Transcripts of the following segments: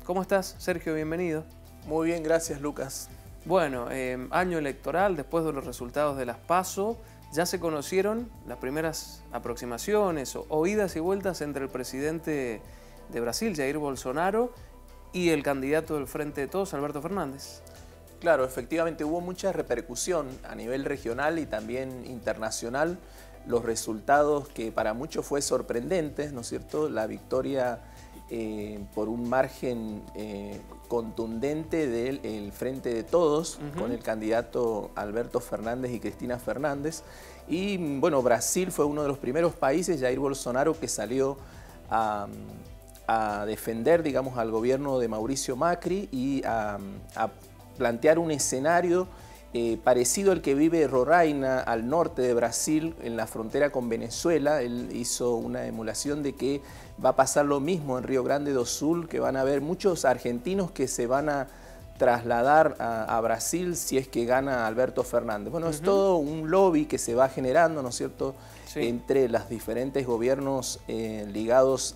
¿Cómo estás, Sergio? Bienvenido. Muy bien, gracias, Lucas. Bueno, año electoral, después de los resultados de las PASO, ya se conocieron las primeras aproximaciones o idas y vueltas entre el presidente de Brasil, Jair Bolsonaro, y el candidato del Frente de Todos, Alberto Fernández. Claro, efectivamente hubo mucha repercusión a nivel regional y también internacional. Los resultados que para muchos fue sorprendentes, ¿no es cierto? La victoria por un margen contundente del Frente de Todos, con el candidato Alberto Fernández y Cristina Fernández. Y bueno, Brasil fue uno de los primeros países, Jair Bolsonaro, que salió a defender, digamos, al gobierno de Mauricio Macri y a plantear un escenario parecido al que vive Roraima, al norte de Brasil, en la frontera con Venezuela. Él hizo una emulación de que va a pasar lo mismo en Río Grande do Sul, que van a haber muchos argentinos que se van a trasladar a Brasil si es que gana Alberto Fernández. Bueno, es todo un lobby que se va generando, ¿no es cierto?, entre los diferentes gobiernos ligados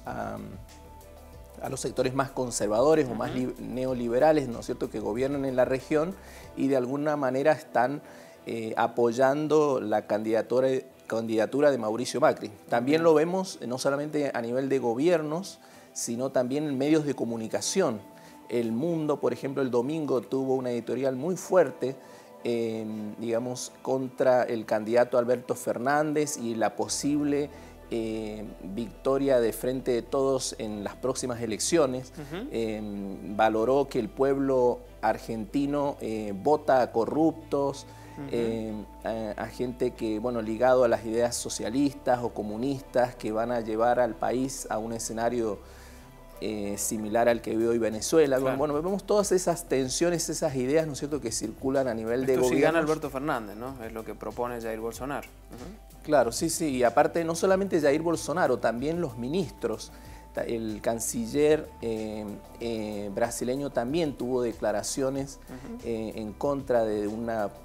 a los sectores más conservadores o más neoliberales, ¿no es cierto?, que gobiernan en la región y de alguna manera están apoyando la candidatura de Mauricio Macri. También lo vemos no solamente a nivel de gobiernos, sino también en medios de comunicación. El Mundo, por ejemplo, el domingo tuvo una editorial muy fuerte, digamos, contra el candidato Alberto Fernández y la posible victoria de Frente de Todos en las próximas elecciones. Valoró que el pueblo argentino vota a corruptos, a gente que, bueno, ligado a las ideas socialistas o comunistas que van a llevar al país a un escenario similar al que vive hoy Venezuela. Claro. Bueno, vemos todas esas tensiones, esas ideas, ¿no es cierto?, que circulan a nivel de gobierno. Si gana Alberto Fernández, ¿no? Es lo que propone Jair Bolsonaro. Claro, sí, sí, y aparte no solamente Jair Bolsonaro, también los ministros. El canciller brasileño también tuvo declaraciones en contra de un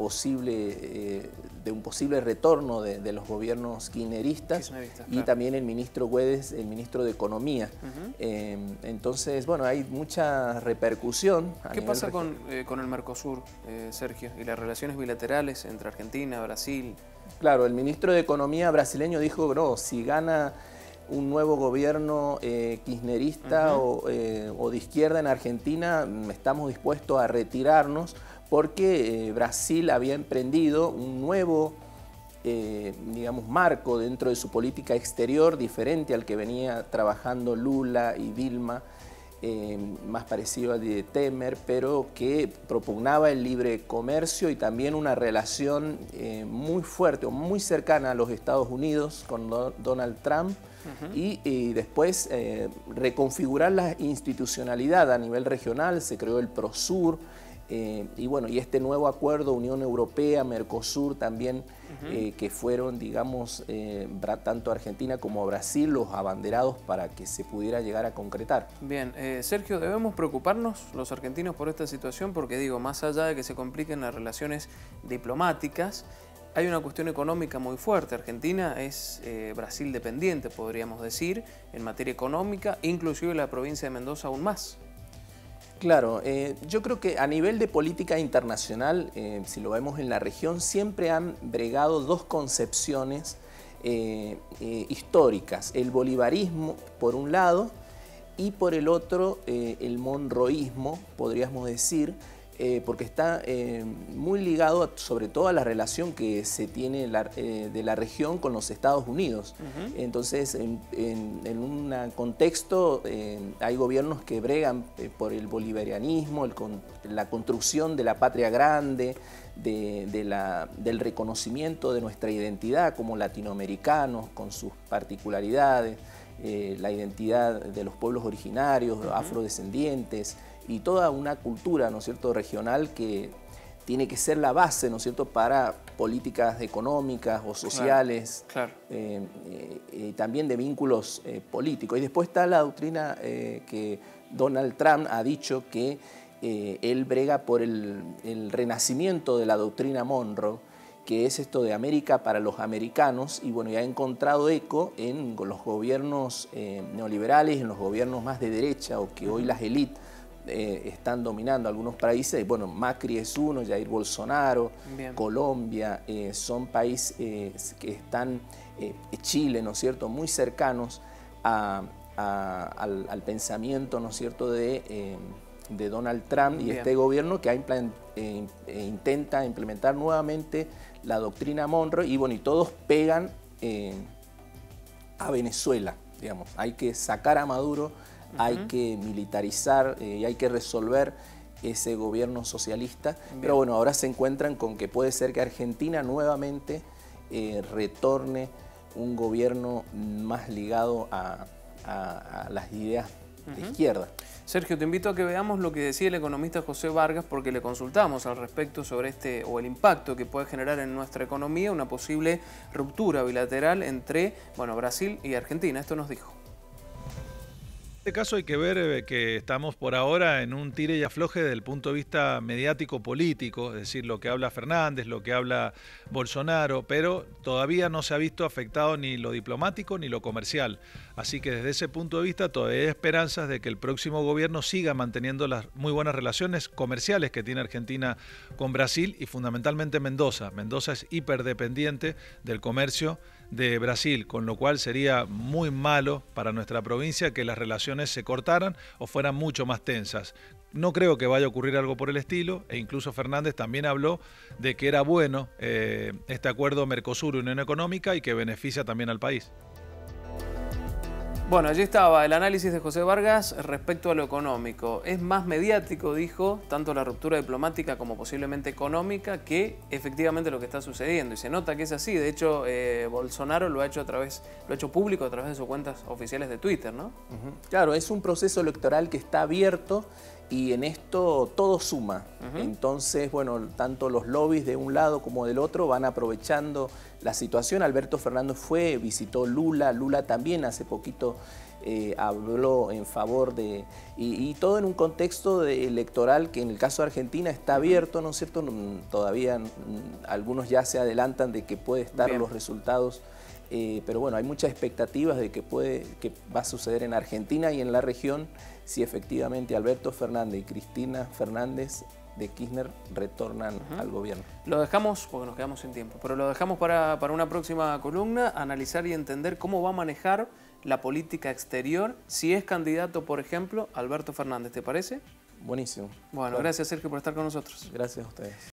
posible retorno de los gobiernos kirchneristas y claro, también el ministro Guedes, el ministro de Economía. Entonces, bueno, hay mucha repercusión. ¿Qué pasa con el Mercosur, Sergio, y las relaciones bilaterales entre Argentina, Brasil? Claro, el ministro de Economía brasileño dijo, no, si gana un nuevo gobierno kirchnerista o de izquierda en Argentina, estamos dispuestos a retirarnos porque Brasil había emprendido un nuevo, digamos, marco dentro de su política exterior diferente al que venía trabajando Lula y Dilma, más parecido al de Temer, pero que propugnaba el libre comercio y también una relación muy fuerte o muy cercana a los Estados Unidos con Donald Trump. Y después reconfigurar la institucionalidad a nivel regional. Se creó el Prosur y bueno, y este nuevo acuerdo Unión Europea, Mercosur también, que fueron, digamos, tanto Argentina como Brasil los abanderados para que se pudiera llegar a concretar. Bien, Sergio, ¿debemos preocuparnos los argentinos por esta situación? Porque digo, más allá de que se compliquen las relaciones diplomáticas, hay una cuestión económica muy fuerte. Argentina es Brasil dependiente, podríamos decir, en materia económica, inclusive la provincia de Mendoza aún más. Claro, yo creo que a nivel de política internacional, si lo vemos en la región, siempre han bregado dos concepciones históricas. El bolivarismo, por un lado, y por el otro, el monroísmo, podríamos decir, porque está muy ligado sobre todo a la relación que se tiene de la región con los Estados Unidos. Entonces, en un contexto hay gobiernos que bregan por el bolivarianismo, la construcción de la patria grande, del reconocimiento de nuestra identidad como latinoamericanos, con sus particularidades, la identidad de los pueblos originarios, afrodescendientes, y toda una cultura, ¿no es cierto?, regional que tiene que ser la base, ¿no es cierto?, para políticas económicas o sociales, claro. También de vínculos políticos. Y después está la doctrina que Donald Trump ha dicho que él brega por el renacimiento de la doctrina Monroe, que es esto de América para los americanos, y bueno, ya ha encontrado eco en los gobiernos neoliberales, en los gobiernos más de derecha, o que hoy las élites están dominando algunos países. Bueno, Macri es uno, Jair Bolsonaro, Bien. Colombia, son países que están, Chile, ¿no es cierto?, muy cercanos al pensamiento, ¿no es cierto?, de Donald Trump y Bien. este gobierno que intenta implementar nuevamente la doctrina Monroe y bueno, y todos pegan a Venezuela, digamos. Hay que sacar a Maduro, hay que militarizar y hay que resolver ese gobierno socialista. Bien. Pero bueno, ahora se encuentran con que puede ser que Argentina nuevamente retorne un gobierno más ligado a las ideas de izquierda. Sergio, te invito a que veamos lo que decía el economista José Vargas, porque le consultamos al respecto sobre el impacto que puede generar en nuestra economía una posible ruptura bilateral entre, bueno, Brasil y Argentina. Esto nos dijo. En este caso hay que ver que estamos por ahora en un tire y afloje desde el punto de vista mediático-político, es decir, lo que habla Fernández, lo que habla Bolsonaro, pero todavía no se ha visto afectado ni lo diplomático ni lo comercial. Así que desde ese punto de vista todavía hay esperanzas de que el próximo gobierno siga manteniendo las muy buenas relaciones comerciales que tiene Argentina con Brasil y fundamentalmente Mendoza. Mendoza es hiperdependiente del comercio de Brasil, con lo cual sería muy malo para nuestra provincia que las relaciones se cortaran o fueran mucho más tensas. No creo que vaya a ocurrir algo por el estilo, e incluso Fernández también habló de que era bueno este acuerdo Mercosur-Unión Económica y que beneficia también al país. Bueno, allí estaba el análisis de José Vargas respecto a lo económico. Es más mediático, dijo, tanto la ruptura diplomática como posiblemente económica, que efectivamente lo que está sucediendo. Y se nota que es así. De hecho, Bolsonaro lo ha hecho público a través de sus cuentas oficiales de Twitter, ¿no? Claro, es un proceso electoral que está abierto y en esto todo suma. Entonces, bueno, tanto los lobbies de un lado como del otro van aprovechando la situación. Alberto Fernández visitó Lula también hace poquito habló en favor de... Y todo en un contexto electoral que en el caso de Argentina está abierto, ¿no es cierto? Todavía algunos ya se adelantan de que puede estar los resultados, pero bueno, hay muchas expectativas de que va a suceder en Argentina y en la región si efectivamente Alberto Fernández y Cristina Fernández de Kirchner retornan al gobierno. Lo dejamos, porque nos quedamos sin tiempo, pero lo dejamos para una próxima columna, analizar y entender cómo va a manejar la política exterior si es candidato, por ejemplo, Alberto Fernández. ¿Te parece? Buenísimo. Bueno, claro. Gracias Sergio por estar con nosotros. Gracias a ustedes.